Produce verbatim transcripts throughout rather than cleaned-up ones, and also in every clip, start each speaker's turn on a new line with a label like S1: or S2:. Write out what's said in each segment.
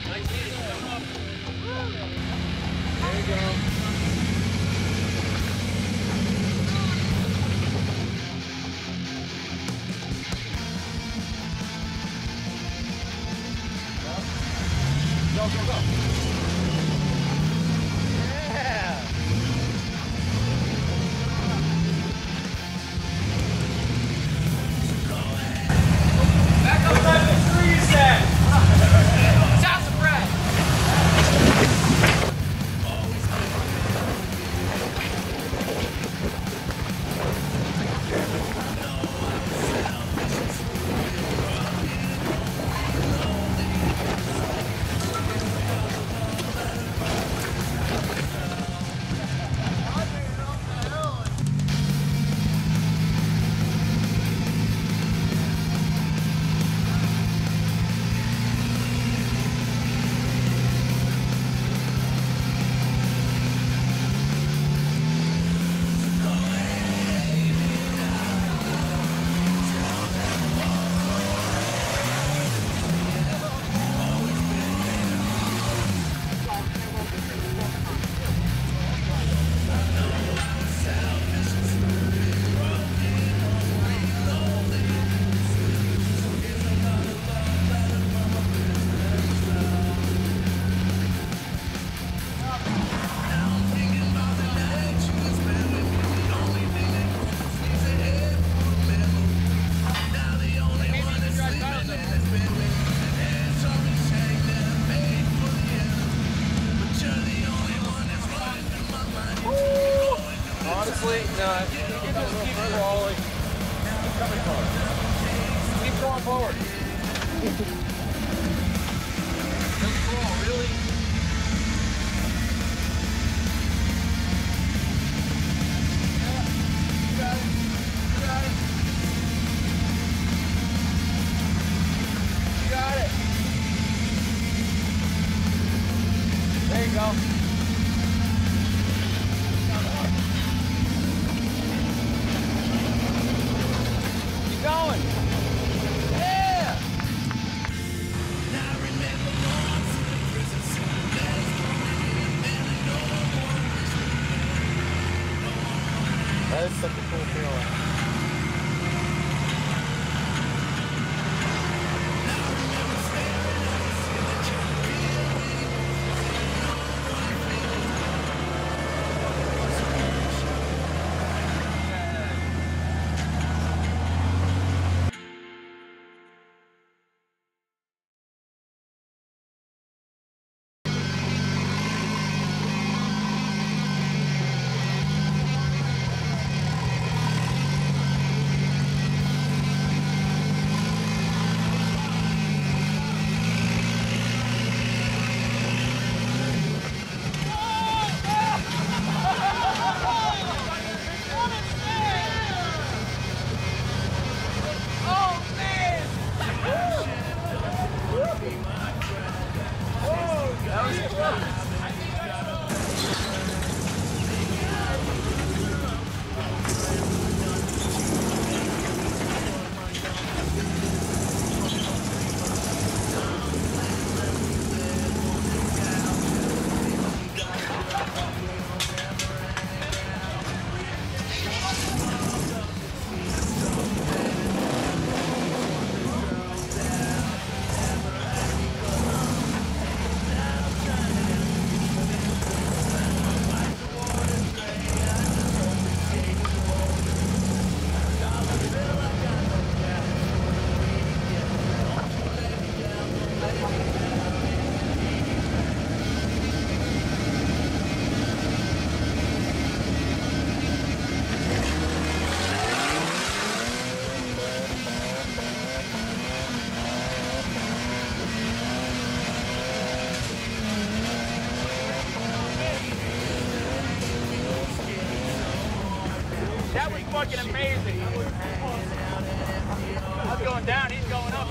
S1: There you go. Go, go, go. Yeah. Back up by the trees then. Shots of breath. Honestly, no, you can just keep crawling. Keep coming forward. Keep crawling forward. Just crawl, really? Yeah, you got it. You got it. You got it. There you go. Going. Yeah. That is such a cool feeling. That was fucking amazing. I was going down, he's going up.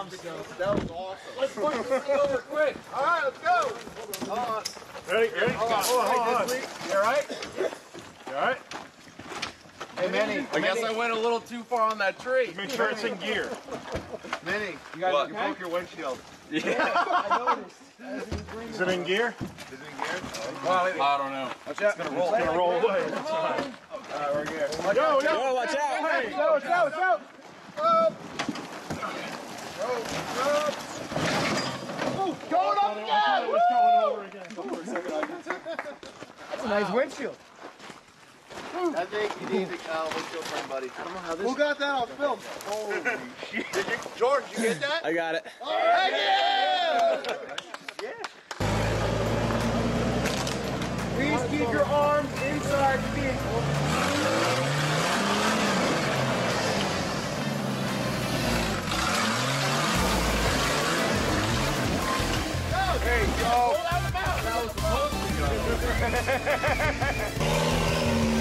S2: That was awesome.
S1: Let's push this thing over quick.
S2: All right, let's go. Hold on.
S3: Ready? Ready?
S2: Hold on.
S3: Hold on, hold on.
S2: You all right?
S3: You all right?
S2: Hey, Manny.
S1: I guess I went a little too far on that tree.
S3: Make sure it's in gear.
S2: Manny, you got you broke your windshield.
S1: Yeah.
S3: Is it in gear?
S2: Is it in gear?
S1: Well, I don't know.
S2: Watch out. It's gonna roll.
S3: It's gonna roll away. That's all right.
S2: All right, we're good.
S3: Yo, yo!
S4: Oh, watch out!
S3: Hey!
S2: Go, go, go! Up! Go, up! Oh, going up again!
S3: It's going over again.
S2: That's a nice windshield. I think you need a uh, windshield for buddy. I don't know how this. Who got that on film? Holy shit! Did you, George? You get that?
S4: I got it.
S2: Oh, heck yeah! Yeah. Please keep your arms inside the vehicle. There you go. Pull out the mouth. That was supposed to go.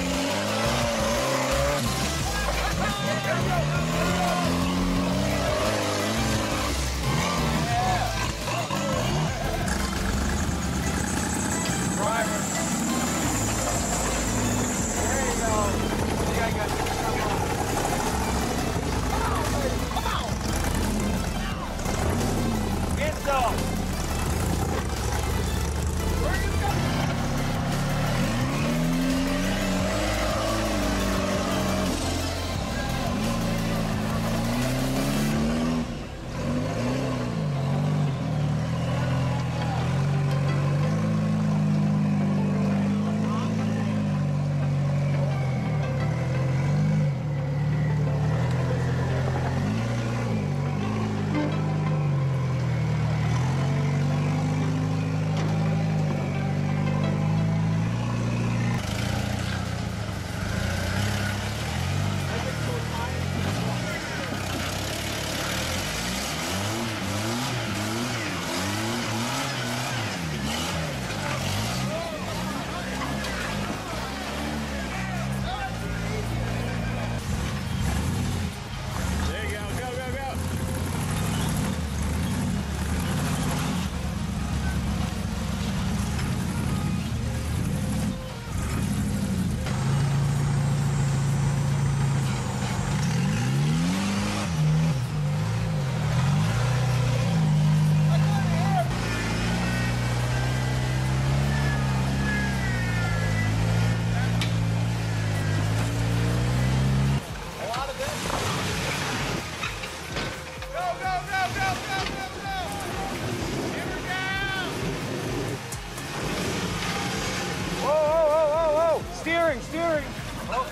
S3: Steering, steering.
S1: Oh.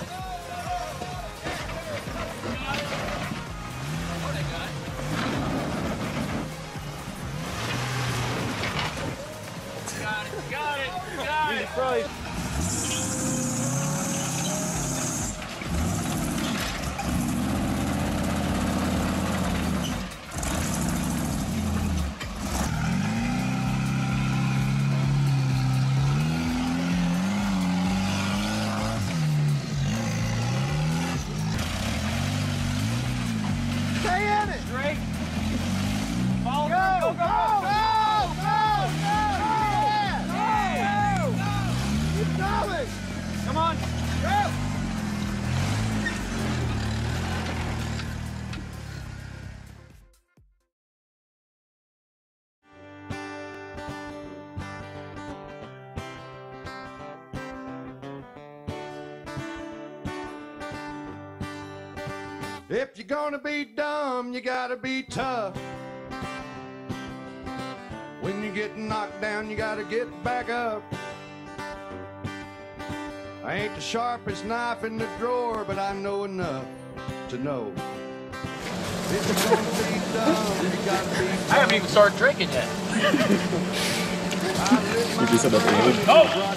S1: Got it, got it, got it.
S3: Probably.
S2: Stay in it.
S1: Straight. Follow
S2: Go,
S1: through.
S2: go, go, go, go, go, go. Keep going.
S1: Come on.
S2: Go. If you're gonna be dumb, you gotta be tough. When you get knocked down, you gotta get back up. I ain't the sharpest knife in the drawer, but I know enough to know. If you're gonna be dumb, you gotta be tough.
S1: I haven't even started drinking yet.
S4: You just said that to
S1: Oh!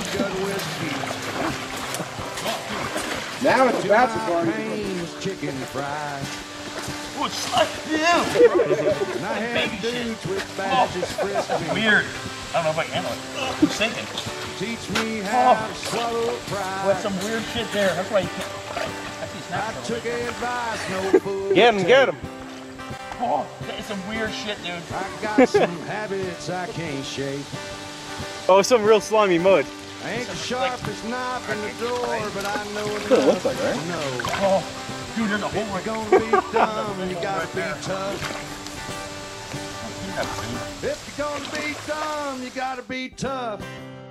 S2: Now it's about to
S1: Pains, chicken fries.
S5: What's like you?
S1: And I had dudes with badges frisk me.
S5: Weird. I don't know if I can handle it. I'm sinking.
S1: Teach me how to swallow pride.
S5: With some weird shit there. That's why you can't. I see
S1: I
S5: snapping.
S1: took advice, no fool.
S4: Get him, get him.
S5: Oh, it's some weird shit, dude.
S6: I got some habits I can't shake.
S7: Oh, some real slimy mud.
S6: I ain't the sharpest knob in the door, but I know enough
S4: That's what it looks like, right?
S6: to know.
S5: Oh, dude, there's a hole
S6: If
S5: right
S6: you're gonna be dumb, you gotta be tough.
S5: there.
S6: If you're gonna be dumb, you gotta be tough.